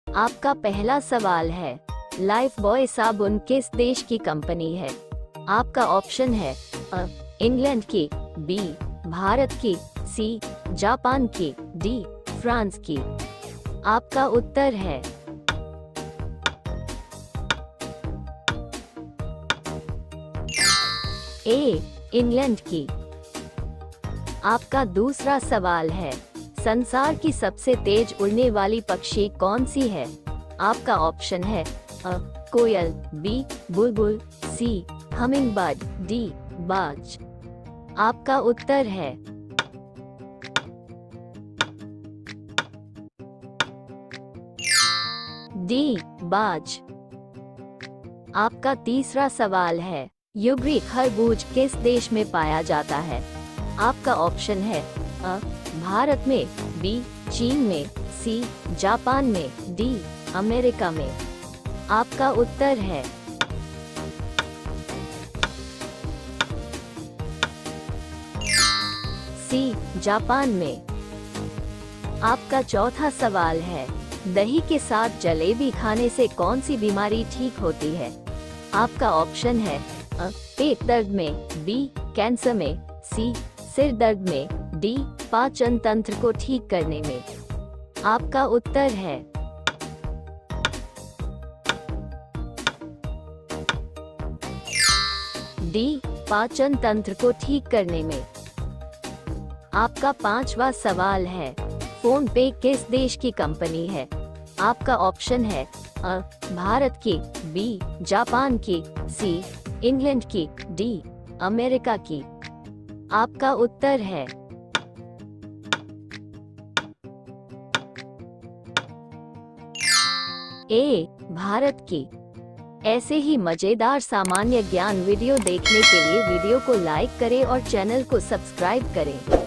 आपका पहला सवाल है, लाइफ बॉय साबुन किस देश की कंपनी है? आपका ऑप्शन है अ इंग्लैंड की, बी भारत की, सी जापान की, डी फ्रांस की। आपका उत्तर है ए इंग्लैंड की। आपका दूसरा सवाल है, संसार की सबसे तेज उड़ने वाली पक्षी कौन सी है? आपका ऑप्शन है अ कोयल, बी बुलबुल, सी हमिंगबर्ड, डी बाज। आपका उत्तर है डी बाज। आपका तीसरा सवाल है, युग्री खरबूज किस देश में पाया जाता है? आपका ऑप्शन है अ भारत में, बी चीन में, सी जापान में, डी अमेरिका में। आपका उत्तर है सी जापान में। आपका चौथा सवाल है, दही के साथ जलेबी खाने से कौन सी बीमारी ठीक होती है? आपका ऑप्शन है अ पेट दर्द में, बी कैंसर में, सी सिर दर्द में, डी पाचन तंत्र को ठीक करने में। आपका उत्तर है डी पाचन तंत्र को ठीक करने में। आपका पांचवा सवाल है, फोन पे किस देश की कंपनी है? आपका ऑप्शन है अ भारत की, बी जापान की, सी इंग्लैंड की, डी अमेरिका की। आपका उत्तर है ए भारत की। ऐसे ही मजेदार सामान्य ज्ञान वीडियो देखने के लिए वीडियो को लाइक करें और चैनल को सब्सक्राइब करें।